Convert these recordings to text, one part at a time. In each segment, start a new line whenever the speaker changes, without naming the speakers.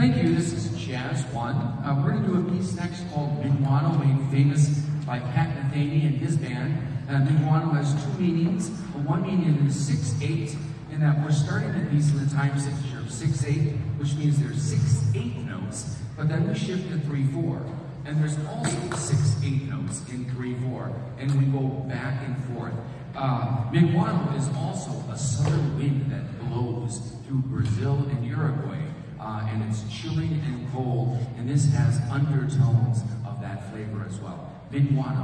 Thank you. This is Jazz 1. We're going to do a piece next called Minuano, made famous by Pat Metheny and his band. Minuano has two meanings. One meaning is 6/8, in that we're starting the piece in the time signature of 6/8, which means there's 6/8 notes, but then we shift to 3/4. And there's also 6/8 notes in 3/4, and we go back and forth. Minuano is also a southern wind that blows through Brazil and Uruguay. And it's chilling and cold, and this has undertones of that flavor as well. Minuano.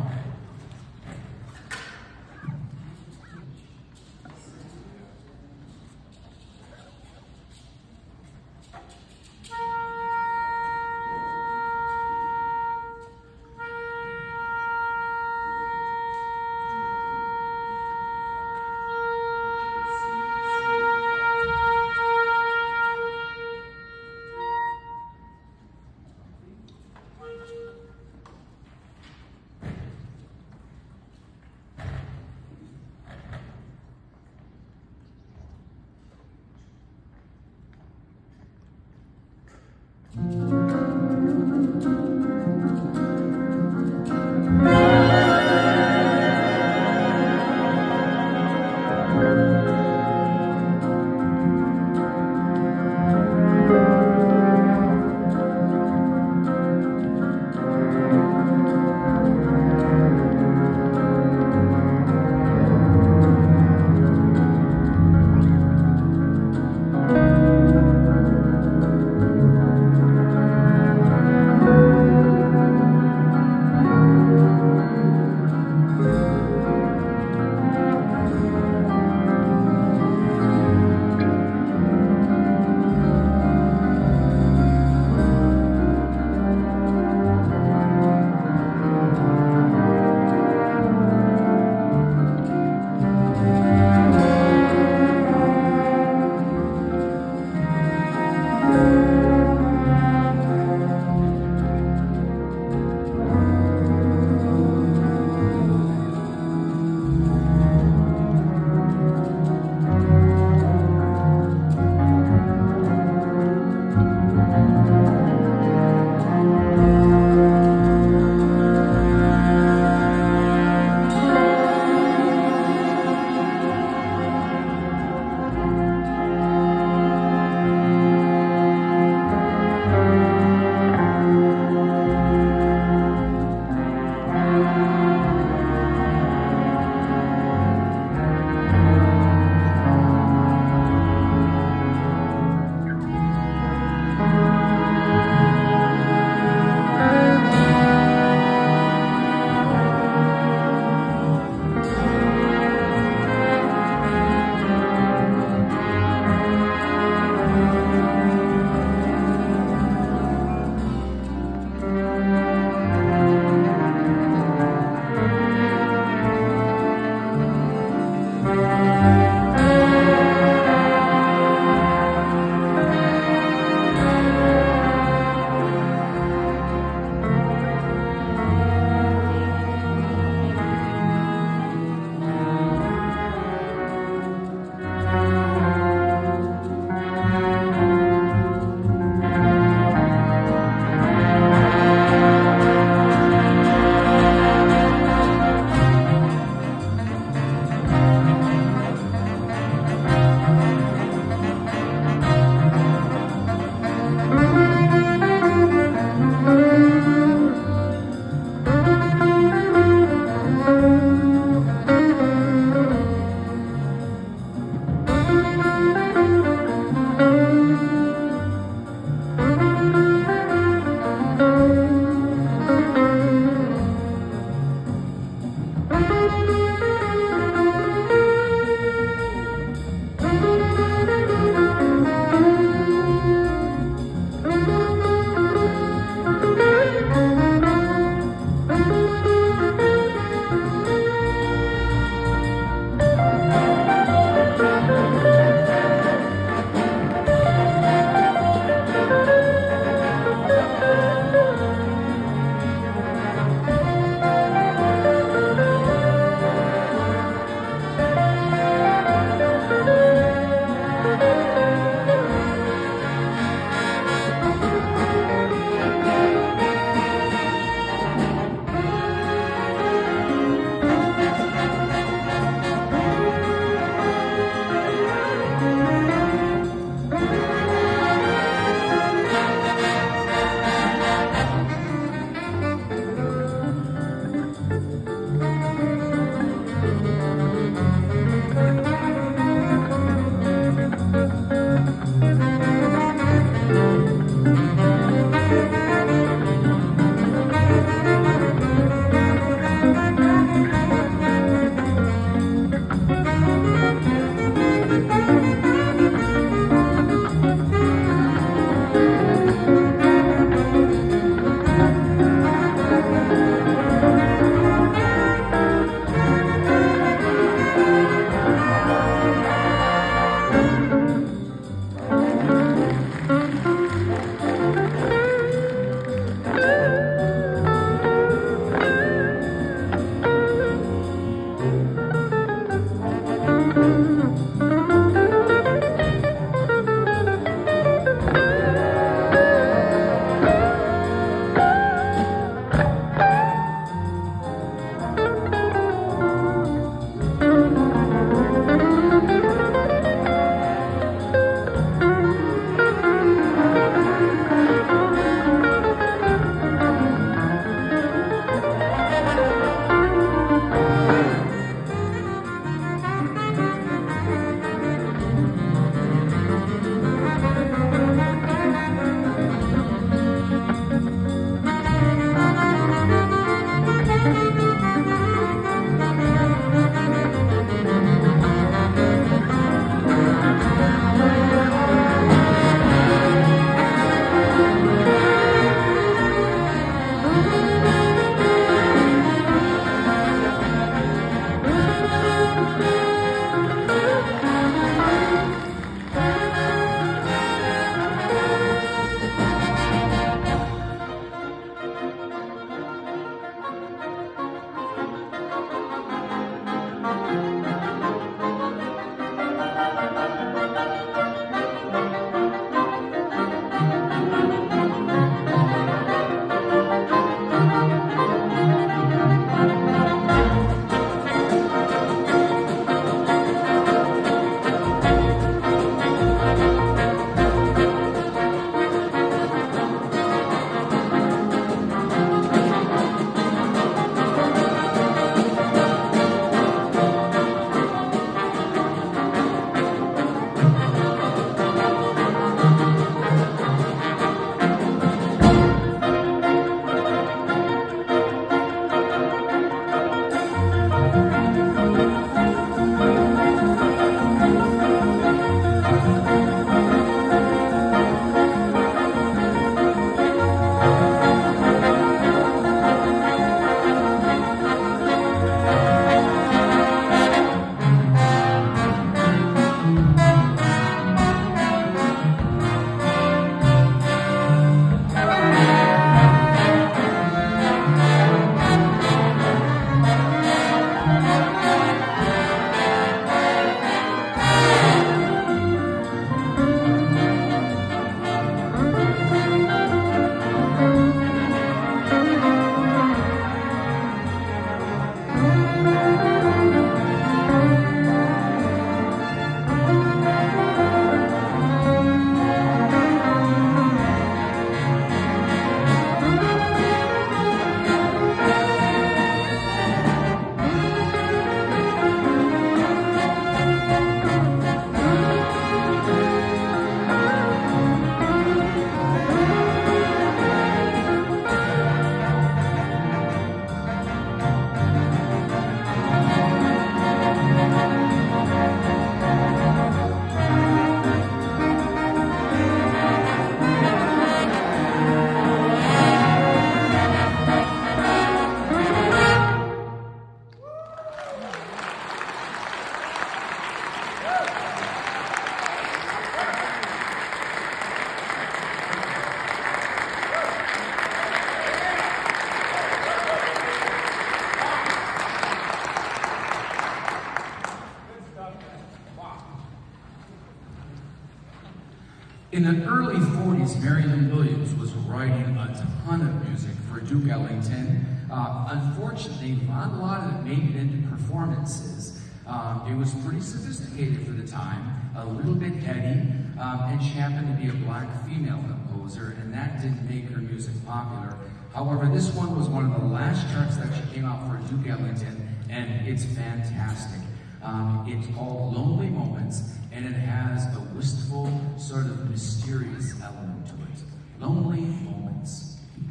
early 40s, Marion Williams was writing a ton of music for Duke Ellington. Unfortunately, not a lot of it made it into performances. It was pretty sophisticated for the time, a little bit heady, and she happened to be a black female composer, and that didn't make her music popular. However, this one was one of the last charts that she came out for Duke Ellington, and it's fantastic. It's called Lonely Moments, and it has a wistful, sort of mysterious element to it. Lonely Moments.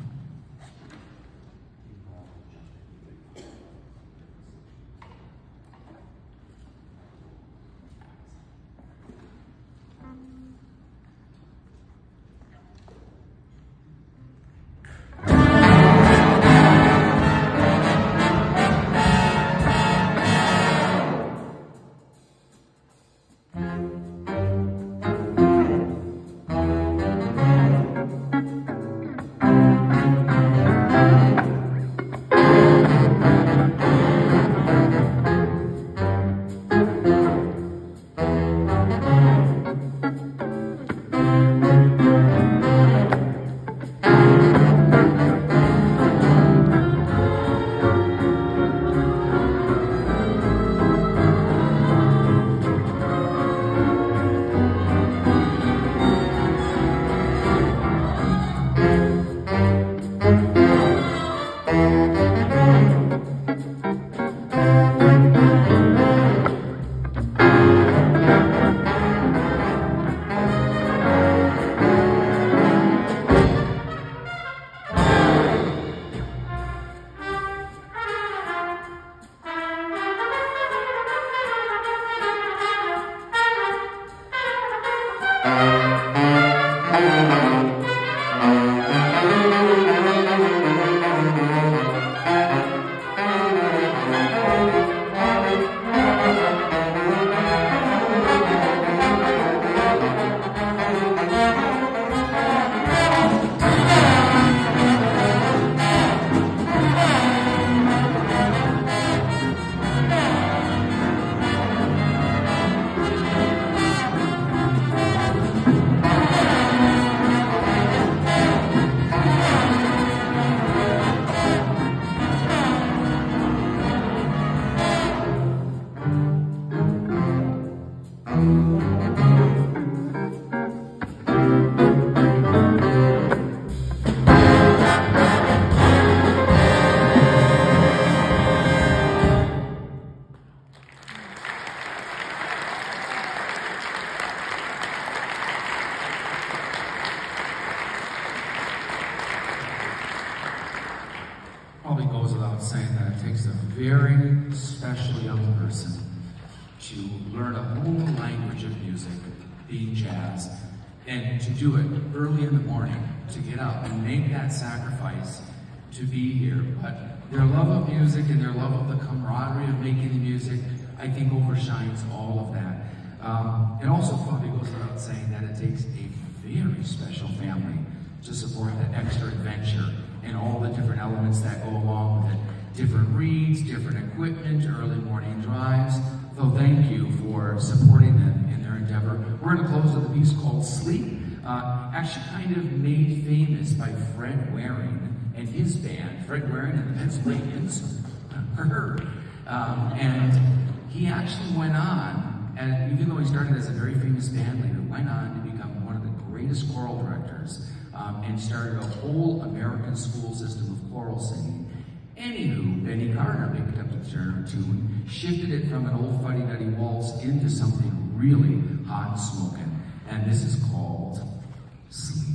Probably goes without saying that it takes a very special young person to learn a whole language of music, being jazz, and to do it early in the morning, to get up and make that sacrifice to be here. But their love of music and their love of the camaraderie of making the music, I think, overshines all of that. It also probably goes without saying that it takes a very special family to support that extra adventure and all the different elements that go along with it. Different reeds, different equipment, early morning drives. So thank you for supporting them in their endeavor. We're going to close with a piece called Sleep, actually kind of made famous by Fred Waring and his band, Fred Waring and the Pennsylvanians. And he actually went on, and even though he started as a very famous band leader, went on to become one of the greatest choral directors, and started a whole American school system of choral singing. Anywho, Benny Carter picked up the tune, shifted it from an old fuddy-duddy waltz into something really hot and smoking, and this is called Sleep.